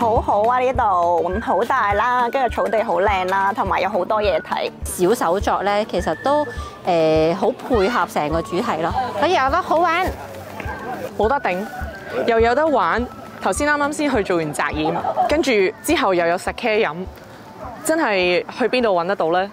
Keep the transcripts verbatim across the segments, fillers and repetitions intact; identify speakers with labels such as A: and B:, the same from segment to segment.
A: 好好啊！呢度咁好大啦，跟住草地好靚啦，同埋有好多嘢睇。
B: 小手作咧，其實都誒好配合成個主題咯，所以我覺得好玩，
C: 冇得頂，又有得玩。頭先啱啱先去做完擲演，跟住之後又有食茄飲，真係去邊度揾得到呢？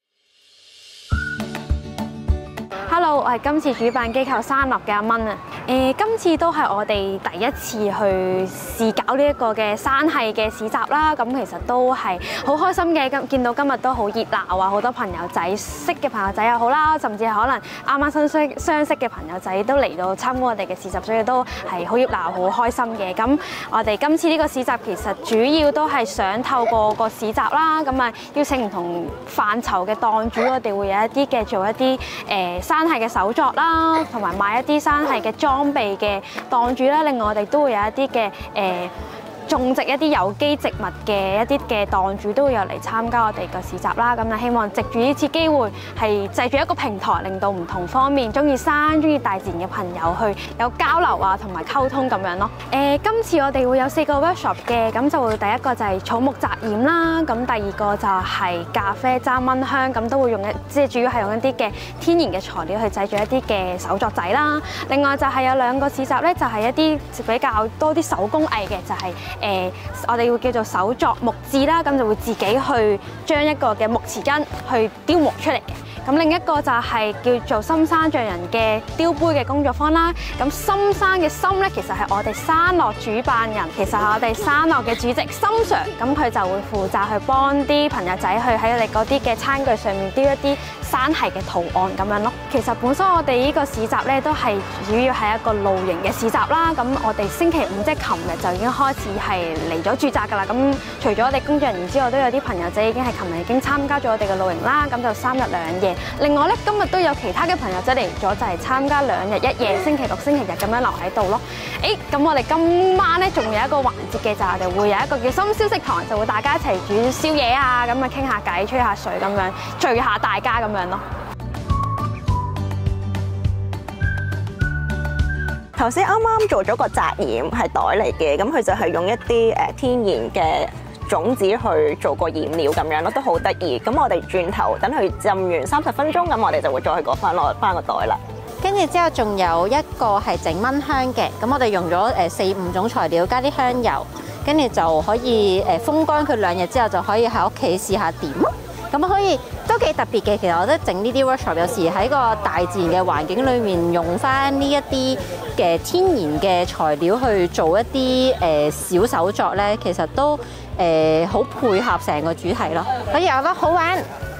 D: Hello， 我係今次主辦機構山樂嘅阿蚊啊。誒，今次都係我哋第一次去試搞呢一個嘅山系嘅市集啦。咁其實都係好開心嘅，今見到今日都好熱鬧啊！好多朋友仔識嘅朋友仔又好啦，甚至係可能啱啱新識相識嘅朋友仔都嚟到參觀我哋嘅市集，所以都係好熱鬧、好開心嘅。咁我哋今次呢個市集其實主要都係想透過個市集啦，咁啊邀請唔同範疇嘅檔主，我哋會有一啲嘅做一啲誒山系嘅手作啦，同埋賣一啲山系嘅裝備嘅檔主啦。另外我哋都會有一啲嘅誒種植一啲有機植物嘅一啲嘅檔主都會有嚟參加我哋嘅市集啦。咁啊希望藉住呢次機會係製造一個平台，令到唔同方面中意山、中意大自然嘅朋友去有交流啊，同埋溝通咁樣咯。誒，今次我哋會有四個 workshop 嘅，咁就會第一個就係草木擲染啦，咁第二個就係咖啡揸蚊香，咁都會用一即係主要係用一啲嘅天然嘅材料去製造一啲嘅手作仔啦。另外就係有兩個市集咧，就係一啲比較多啲手工藝嘅，就係、是。誒，我哋會叫做手作木製啦，咁就會自己去將一個嘅木匙羹去雕磨出嚟嘅。咁另一個就係叫做深山匠人嘅雕杯嘅工作坊啦。咁深山嘅深咧，其實係我哋山樂主辦人，其實係我哋山樂嘅主席深 Sir。咁佢就會負責去幫啲朋友仔去喺你嗰啲嘅餐具上面雕一啲山系嘅圖案咁樣咯。其實本身我哋呢個市集咧都係主要係一個露營嘅市集啦。咁我哋星期五即係琴日就已經開始係嚟咗駐紮㗎啦。咁除咗我哋工作人員之外，都有啲朋友仔已經係琴日已經參加咗我哋嘅露營啦。咁就三日兩夜。另外咧，今日都有其他嘅朋友仔嚟咗，就係參加兩日一夜，星期六、星期日咁樣留喺度咯。誒，咁我哋今晚咧仲有一個環節嘅，就係我哋會有一個叫深宵食堂，就會大家一齊煮宵夜啊，咁啊傾下偈、吹下水咁樣，聚下大家咁樣咯。
A: 頭先啱啱做咗個擲染係袋嚟嘅，咁佢就係用一啲誒天然嘅種子去做個染料咁樣咯，都好得意。咁我哋轉頭等佢浸完三十分鐘，咁我哋就會再去攞翻落翻個袋啦。
B: 跟住之後仲有一個係整蚊香嘅，咁我哋用咗誒四五種材料加啲香油，跟住就可以誒風乾佢兩日之後就可以喺屋企試下點。咁可以都幾特別嘅。其實我覺得整呢啲 workshop 有時喺個大自然嘅環境裏面用翻呢一啲嘅天然嘅材料去做一啲誒小手作咧，其實都誒好配合成個主題咯，所以我覺得好玩。